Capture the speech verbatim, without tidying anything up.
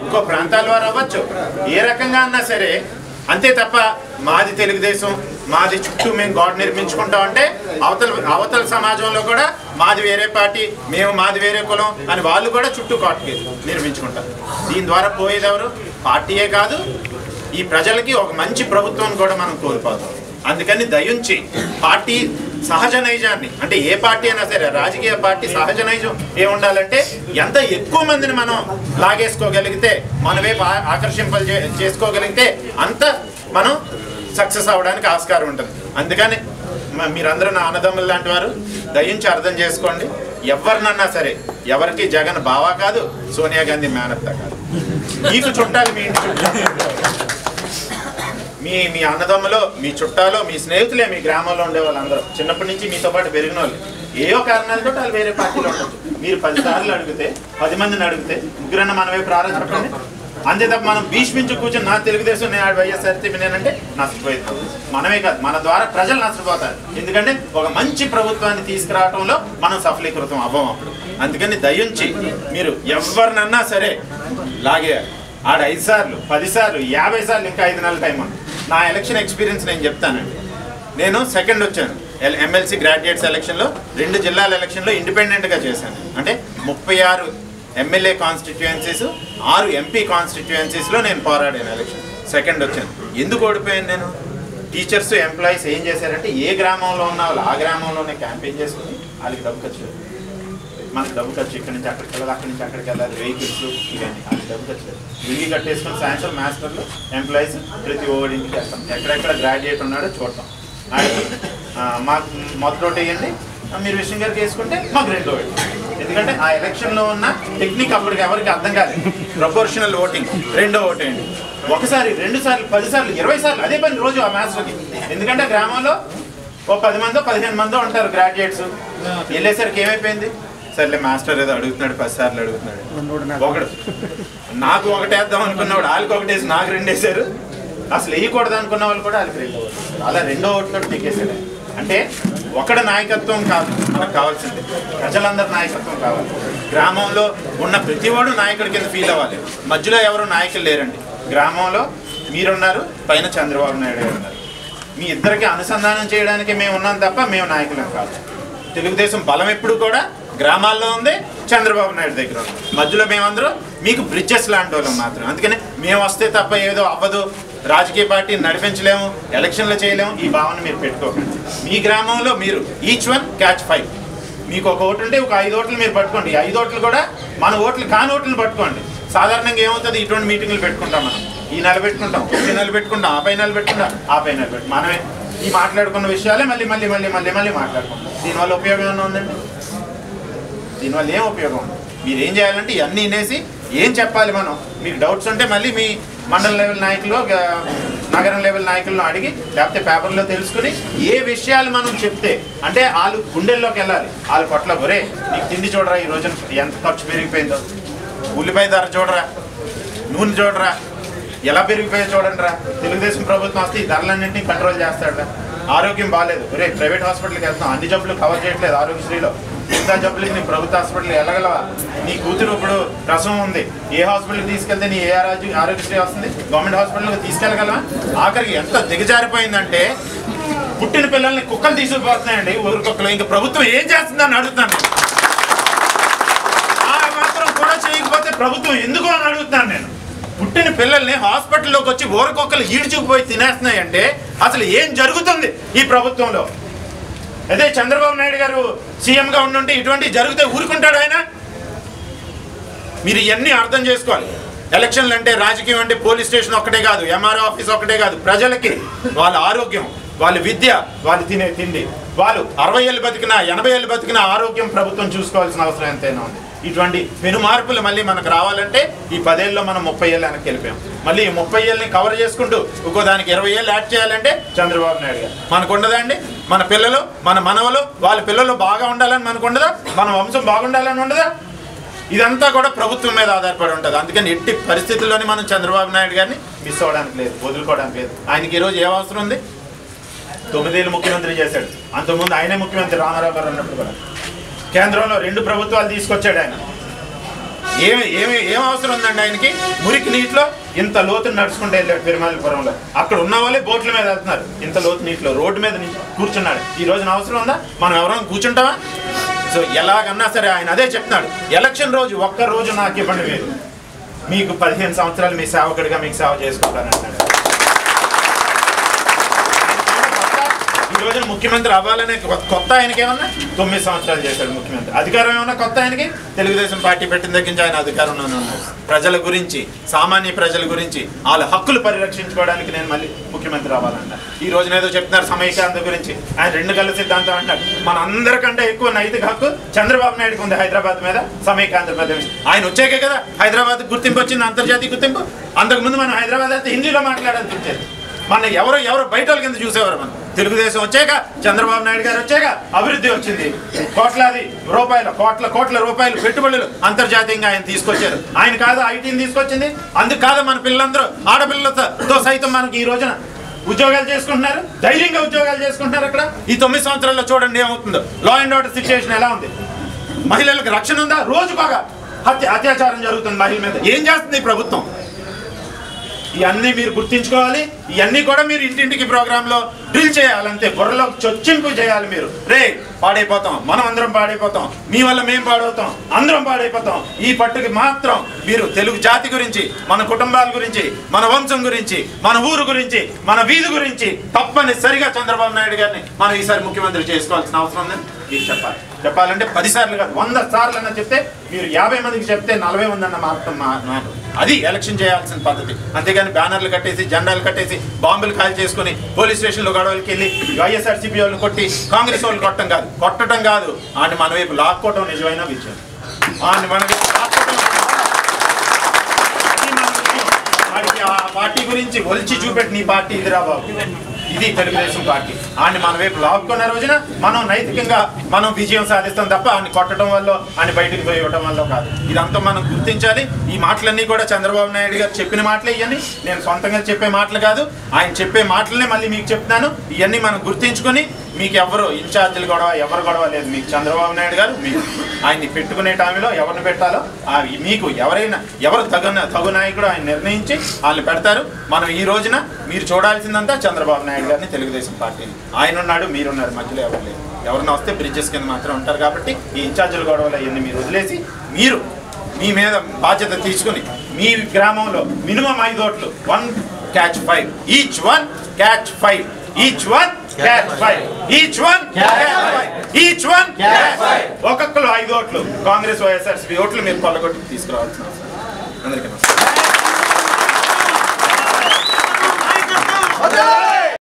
ఇంకో ప్రాంతాల వారు అవ్వచ్చు, ఏ రకంగా అన్నా సరే. అంతే తప్ప మాది తెలుగుదేశం, మాది చుట్టూ మేము గోడ నిర్మించుకుంటాం అంటే అవతల అవతల సమాజంలో కూడా మాది వేరే పార్టీ, మేము మాది వేరే కులం అని వాళ్ళు కూడా చుట్టూ గోడకి నిర్మించుకుంటారు. దీని ద్వారా పోయేది ఎవరు? పార్టీయే కాదు, ఈ ప్రజలకి ఒక మంచి ప్రభుత్వం కూడా మనం కోల్పోతాం. అందుకని దయించి పార్టీ సహజ నైజాన్ని, అంటే ఏ పార్టీ అయినా సరే రాజకీయ పార్టీ సహజ నైజం ఏముండాలంటే ఎంత ఎక్కువ మందిని మనం లాగేసుకోగలిగితే, మన వైపు ఆకర్షింపలు చేసుకోగలిగితే అంత మనం సక్సెస్ అవ్వడానికి ఆస్కారం ఉంటుంది. అందుకని మీరందరూ నా అన్నదమ్ములు లాంటి వారు, దయించి అర్థం చేసుకోండి. ఎవరినన్నా సరే, ఎవరికి జగన్ బావా కాదు, సోనియా గాంధీ మేనత్త కాదు, మీకు చుట్టాలు, మీ ఇంటి చుట్టాలు, మీ మీ అన్నదమ్ములో, మీ చుట్టాలో, మీ స్నేహితులే, మీ గ్రామంలో ఉండే వాళ్ళందరూ చిన్నప్పటి నుంచి మీతో పాటు పెరిగిన వాళ్ళు ఏవో కారణాలతో వాళ్ళు వేరే పార్టీలో ఉండొచ్చు. మీరు పది సార్లు అడిగితే, పది మందిని అడిగితే ముగ్గురన్న మన వైపు రారాజపండి. అంతే తప్ప మనం భీష్మించి కూర్చొని నా తెలుగుదేశం, నేను వైఎస్ఆర్సీపీ నేనంటే నష్టపోయింది. మనమే కాదు, మన ద్వారా ప్రజలు నష్టపోతారు. ఎందుకంటే ఒక మంచి ప్రభుత్వాన్ని తీసుకురావడంలో మనం సఫలీకృతం అవ్వం అప్పుడు. అందుకని దయించి మీరు ఎవరినన్నా సరే లాగేయాలి. ఆడ ఐదు సార్లు, పది సార్లు, యాభై సార్లు, ఇంకా ఐదు నెలల టైం ఉంది. నా ఎలక్షన్ ఎక్స్పీరియన్స్ నేను చెప్తానండి. నేను సెకండ్ వచ్చాను ఎల్ ఎమ్మెల్సీ గ్రాడ్యుయేట్స్ ఎలక్షన్లో, రెండు జిల్లాల ఎలక్షన్లో ఇండిపెండెంట్గా చేశాను. అంటే ముప్పై ఆరు ఎమ్మెల్యే కాన్స్టిట్యుయెన్సీస్, ఆరు ఎంపీ కాన్స్టిట్యుయెన్సీస్లో నేను పోరాడాను, ఎలక్షన్ సెకండ్ వచ్చాను. ఎందుకు ఓడిపోయాను నేను? టీచర్స్, ఎంప్లాయీస్ ఏం చేశారంటే ఏ గ్రామంలో ఉన్న వాళ్ళు ఆ గ్రామంలోనే క్యాంపెయిన్ చేసుకుని వాళ్ళకి డబ్బు ఖర్చు, మనకు డబ్బు ఖర్చు, ఇక్కడి నుంచి అక్కడికి వెళ్ళాలి, అక్కడి నుంచి అక్కడికి వెళ్ళాలి, వెహికల్స్, ఇవన్నీ వాళ్ళకి డబ్బు ఖర్చు లేదు. వింగి కట్టేసుకుని సాయంత్రం మాస్టర్లు, ఎంప్లాయీస్ ప్రతి ఓడింటికి వెళ్తాం, ఎక్కడెక్కడ గ్రాడ్యుయేట్ ఉన్నాడో చూడటం. మాకు మొదటి ఓటు వేయండి, మీరు విషయం గారికి వేసుకుంటే మాకు రెండో ఓటు. ఎందుకంటే ఆ ఎలక్షన్లో ఉన్న టెక్నిక్ అప్పటికి ఎవరికి అర్థం కాలేదు. ప్రపోర్షనల్ ఓటింగ్, రెండో ఓటు వేయండి. ఒకసారి, రెండు సార్లు, పది సార్లు, ఇరవై సార్లు అదే పని రోజు ఆ మాస్టర్కి. ఎందుకంటే గ్రామంలో ఓ పది మందో పదిహేను మందో ఉంటారు గ్రాడ్యుయేట్స్. వెళ్ళేసరికి ఏమైపోయింది, సర్లే మాస్టర్ ఏదో అడుగుతున్నాడు, పది సార్లు అడుగుతున్నాడు, ఒకడు నాకు ఒకటి వేద్దాం అనుకున్నవాడు వాళ్ళకి ఒకటి వేసి నాకు రెండు వేసారు. అసలు వేయకూడదు అనుకున్న వాళ్ళు కూడా వాళ్ళకి రెండో ఓటు, అలా రెండో ఓటుతో టికేసాడు. అంటే ఒకటి నాయకత్వం కాదు మనకు కావాల్సింది, ప్రజలందరి నాయకత్వం కావాలి. గ్రామంలో ఉన్న ప్రతి వాడు నాయకుడి కింద ఫీల్ అవ్వాలి. మధ్యలో ఎవరు నాయకులు లేరండి. గ్రామంలో మీరున్నారు, పైన చంద్రబాబు నాయుడు గారు ఉన్నారు. మీ ఇద్దరికి అనుసంధానం చేయడానికి మేము ఉన్నాం తప్ప మేము నాయకులం కాదు. తెలుగుదేశం బలం ఎప్పుడు కూడా గ్రామాల్లో ఉంది, చంద్రబాబు నాయుడు దగ్గర ఉంది. మధ్యలో మేమందరూ మీకు బ్రిడ్జెస్ లాంటి వాళ్ళం మాత్రం. అందుకని మేము వస్తే తప్ప ఏదో అవ్వదు, రాజకీయ పార్టీని నడిపించలేము, ఎలక్షన్లు చేయలేము, ఈ భావన మీరు పెట్టుకోకండి. మీ గ్రామంలో మీరు ఈచ్ వన్ క్యాచ్ ఫైవ్, మీకు ఒక ఓటు ఉంటే ఒక ఐదు ఓట్లు మీరు పట్టుకోండి. ఐదు ఓట్లు కూడా మన ఓట్లు కాని ఓట్లను పట్టుకోండి. సాధారణంగా ఏమవుతుంది, ఇటువంటి మీటింగ్లు పెట్టుకుంటాం మనం, ఈ నెల పెట్టుకుంటాం, వచ్చే నెల పెట్టుకుంటాం, ఆ పై నెల పెట్టుకుంటాం, ఆ పై నెల పెట్టు మనమే ఈ మాట్లాడుకున్న విషయాలే మళ్ళీ మళ్ళీ మళ్ళీ మళ్ళీ మళ్ళీ మాట్లాడుకుంటాం. దీనివల్ల ఉపయోగం ఏమైనా ఉందండి? దీనివల్ల ఏం ఉపయోగం ఉంది? మీరు ఏం చేయాలంటే ఇవన్నీ వినేసి ఏం చెప్పాలి మనం, మీకు డౌట్స్ ఉంటే మళ్ళీ మీ మండల లెవెల్ నాయకులు, నగరం లెవెల్ నాయకులను అడిగి, లేకపోతే పేపర్లో తెలుసుకుని ఏ విషయాలు మనం చెప్తే, అంటే వాళ్ళు గుండెల్లోకి వెళ్ళాలి. వాళ్ళ పట్ల ఒరే నీకు తిండి చూడరా, ఈ రోజున ఎంత ఖర్చు పెరిగిపోయిందో, ఉల్లిపాయ ధర చూడరా, నూనె చూడరా, ఎలా పెరిగిపోయో చూడండి రా, తెలుగుదేశం ప్రభుత్వం వస్తే ఈ ధరలన్నింటినీ కంట్రోల్ చేస్తాడు. ఆరోగ్యం బాగాలేదు, ఒరే ప్రైవేట్ హాస్పిటల్కి వెళ్తాం, అన్ని జబ్బులు కవర్ చేయట్లేదు ఆరోగ్యశ్రీలో, మిగతా జబ్బులకి నీ ప్రభుత్వ హాస్పిటల్కి వెళ్ళగలవా? నీ కూతురు ఇప్పుడు ప్రసవం ఉంది, ఏ హాస్పిటల్కి తీసుకెళ్తే నీ ఏ ఆరోగ్య ఆరోగ్యశ్రీ వస్తుంది? గవర్నమెంట్ హాస్పిటల్కి తీసుకెళ్ళగలవా? ఆఖరికి ఎంత దిగజారిపోయిందంటే పుట్టిన పిల్లల్ని కుక్కలు తీసుకుపోతున్నాయండి ఊరికొక్కలు. ఇంకా ప్రభుత్వం ఏం చేస్తుందని అడుగుతాను. ఆ మాత్రం కూడా చేయకపోతే ప్రభుత్వం ఎందుకు అని అడుగుతున్నాను నేను. పుట్టిన పిల్లల్ని హాస్పిటల్లోకి వచ్చి ఊరకొక్కలు ఈడ్చుకుపోయి తినేస్తున్నాయంటే అసలు ఏం జరుగుతుంది ఈ ప్రభుత్వంలో? అదే చంద్రబాబు నాయుడు గారు సీఎంగా ఉండుంటే ఇటువంటి జరిగితే ఊరుకుంటాడు ఆయన? మీరు ఇవన్నీ అర్థం చేసుకోవాలి. ఎలక్షన్లు అంటే, రాజకీయం అంటే పోలీస్ స్టేషన్ ఒక్కటే కాదు, ఎంఆర్ఓ ఆఫీస్ ఒక్కటే కాదు. ప్రజలకి వాళ్ళ ఆరోగ్యం, వాళ్ళ విద్య, వాళ్ళు తినే తిండి, వాళ్ళు అరవై ఏళ్ళు బతికినా ఎనభై ఏళ్ళు బతికినా ఆరోగ్యం ప్రభుత్వం చూసుకోవాల్సిన అవసరం ఎంతైనా ఉంది. ఇటువంటి పెను మార్పులు మళ్ళీ మనకు రావాలంటే ఈ పదేళ్ళలో మనం ముప్పై ఏళ్ళు వెనక్కి వెళ్ళిపోయాం. మళ్ళీ ఈ ముప్పై ఏళ్ళని కవర్ చేసుకుంటూ ఇంకో దానికి ఇరవై ఏళ్ళు యాడ్ చేయాలంటే చంద్రబాబు నాయుడు గారు. మనకు ఉండదండి? మన పిల్లలు, మన మనవలు, వాళ్ళ పిల్లలు బాగా ఉండాలని మనకు ఉండదా? మన వంశం బాగుండాలని ఉండదా? ఇదంతా కూడా ప్రభుత్వం మీద ఆధారపడి ఉంటుంది. అందుకని ఎట్టి పరిస్థితుల్లోనే మనం చంద్రబాబు నాయుడు గారిని మిస్ అవ్వడానికి లేదు, వదులుకోవడానికి లేదు. ఆయనకి ఈరోజు ఏ అవసరం ఉంది? తొమ్మిదేళ్ళు ముఖ్యమంత్రి చేశాడు. అంతకుముందు ఆయనే ముఖ్యమంత్రి రామారావు గారు అన్నప్పుడు కూడా కేంద్రంలో రెండు ప్రభుత్వాలు తీసుకొచ్చాడు ఆయన. ఏమి ఏమి ఏం అవసరం ఉందండి ఆయనకి? మురికి నీటిలో ఇంత లోతు నడుచుకుంటూ వెళ్ళాడు పెరుమాళపురంలో. అక్కడ ఉన్న వాళ్ళే బోట్ల మీద వెళ్తున్నారు. ఇంత లోతు నీటిలో రోడ్డు మీద కూర్చున్నాడు. ఈ రోజున అవసరం ఉందా? మనం ఎవరైనా కూర్చుంటామా? సో ఎలాగన్నా సరే ఆయన అదే చెప్తున్నాడు, ఎలక్షన్ రోజు ఒక్క రోజు నాకు ఇవ్వండి, మీరు మీకు పదిహేను సంవత్సరాలు మీ సేవకుడిగా మీకు సేవ చేసుకుంటానంటాడు. ఈ రోజున ముఖ్యమంత్రి అవ్వాలనే కొత్త ఆయనకి ఏమన్నా తొమ్మిది సంవత్సరాలు చేశాడు ముఖ్యమంత్రి. అధికారం ఏమన్నా కొత్త ఆయనకి? తెలుగుదేశం పార్టీ పెట్టిన దగ్గర నుంచి ఆయన అధికారంలోనే ఉన్నారు. ప్రజల గురించి, సామాన్య ప్రజల గురించి, వాళ్ళ హక్కులు పరిరక్షించుకోవడానికి నేను మళ్ళీ ముఖ్యమంత్రి అవ్వాలంట. ఈ రోజున ఏదో చెప్తున్నారు సమైక్యాంధ్ర గురించి. ఆయన రెండు కళ్ళ సిద్ధాంతం అంటాడు. మన అందరికంటే ఎక్కువ నైతిక హక్కు చంద్రబాబు నాయుడుకి ఉంది హైదరాబాద్ మీద, సమైక్యాంధ్ర ప్రదేశ్. ఆయన వచ్చాకే కదా హైదరాబాద్ గుర్తింపు వచ్చింది, అంతర్జాతీయ గుర్తింపు. అంతకుముందు మనం హైదరాబాద్ అయితే హిందీలో మాట్లాడాల్సి వచ్చేది. మన ఎవరో ఎవరో బయట వాళ్ళ కింద చూసేవారు. మనం తెలుగుదేశం వచ్చాక, చంద్రబాబు నాయుడు గారు వచ్చాక అభివృద్ధి వచ్చింది. కోట్లాది రూపాయలు కోట్ల కోట్ల రూపాయలు పెట్టుబడులు అంతర్జాతీయంగా ఆయన తీసుకొచ్చారు. ఆయన కాదు ఐటీని తీసుకొచ్చింది. అందుకు కాదు మన పిల్లలందరూ ఆడపిల్లలతో సైతం మనకి ఈ రోజున ఉద్యోగాలు చేసుకుంటున్నారు, ధైర్యంగా ఉద్యోగాలు చేసుకుంటున్నారు. అక్కడ ఈ తొమ్మిది సంవత్సరాల్లో చూడండి ఏమవుతుందో. లా అండ్ ఆర్డర్ సిచ్యువేషన్ ఎలా ఉంది? మహిళలకు రక్షణ ఉందా? రోజుకోగా హత్య అత్యాచారం జరుగుతుంది మహిళల మీద. ఏం చేస్తుంది ఈ ప్రభుత్వం? ఇవన్నీ మీరు గుర్తించుకోవాలి. ఇవన్నీ కూడా మీరు ఇంటింటికి ప్రోగ్రాంలో డ్రిల్ చేయాలంతే. బుర్రలో చొచ్చింపు చేయాలి. మీరు రే పాడైపోతాం, మనం అందరం పాడైపోతాం, మీ వల్ల మేము పాడవుతాం, అందరం పాడైపోతాం. ఈ పట్టుకి మాత్రం మీరు తెలుగు జాతి గురించి, మన కుటుంబాల గురించి, మన వంశం గురించి, మన ఊరు గురించి, మన వీధి గురించి తప్పనిసరిగా చంద్రబాబు నాయుడు గారిని మనం ఈసారి ముఖ్యమంత్రి చేసుకోవాల్సిన అవసరం ఉందని మీరు చెప్పాలి. చెప్పాలంటే పది సార్లు కాదు, వంద సార్లు అన్న చెప్తే, మీరు యాభై మందికి చెప్తే నలభై మంది అన్న మాత్రం మాట. అది ఎలక్షన్ చేయాల్సిన పద్ధతి. అంతేగాని బ్యానర్లు కట్టేసి, జెండాలు కట్టేసి, బాంబులు కాల్ చేసుకుని పోలీస్ స్టేషన్లో గొడవలకి వెళ్ళి వైఎస్ఆర్సీపీ వాళ్ళని కొట్టి కాంగ్రెస్ వాళ్ళు కొట్టడం కాదు, కొట్టడం కాదు, ఆయన మన వైపు లాక్కోవటం నిజమైన విజయం. ఆయన మన వైపు లాక్కోవటం, వాడికి ఆ పార్టీ గురించి ఒలిచి చూపెట్టి నీ పార్టీ ఇదిరా బాబు, ఇది తెలుగుదేశం పార్టీ. ఆయన మన వైపు లాక్కున్న రోజున మనం నైతికంగా మనం విజయం సాధిస్తాం తప్ప ఆయన కొట్టడం వల్ల, ఆయన బయటకు పోయి ఇవ్వడం వల్ల కాదు. ఇదంతా మనం గుర్తించాలి. ఈ మాటలన్నీ కూడా చంద్రబాబు నాయుడు గారు చెప్పిన మాటలే ఇవన్నీ, నేను సొంతంగా చెప్పే మాటలు కాదు, ఆయన చెప్పే మాటలనే మళ్ళీ మీకు చెప్తున్నాను. ఇవన్నీ మనం గుర్తించుకొని, మీకు ఎవరు ఇన్ఛార్జీలు గొడవ, ఎవరు గొడవ లేదు. మీకు చంద్రబాబు నాయుడు గారు మీరు ఆయన్ని పెట్టుకునే టైంలో ఎవరిని పెట్టాలో మీకు ఎవరైనా ఎవరు తగు తగు నాయకుడు ఆయన నిర్ణయించి వాళ్ళని పెడతారు. మనం ఈ రోజున మీరు చూడాల్సిందంతా చంద్రబాబు నాయుడు గారిని, తెలుగుదేశం పార్టీని. ఆయన ఉన్నాడు, మీరున్నారు, మధ్యలో ఎవరు లేదు. ఎవరన్నా వస్తే బ్రిడ్జెస్ కింద మాత్రం ఉంటారు. కాబట్టి ఈ ఇన్ఛార్జీల గొడవలు అవన్నీ మీరు వదిలేసి, మీరు మీ మీద బాధ్యత తీసుకుని మీ గ్రామంలో మినిమం ఐదు ఓట్లు, one catch five, each one catch five, each one catch five, each one catch five, each one catch five. ఒక్కొక్కరు ఐదు ఓట్లు కాంగ్రెస్ వైఎస్ఆర్సీపీ ఓట్లు మీరు కొల్లగొట్టి తీసుకురావాల్సిన అవసరం. అందరికీ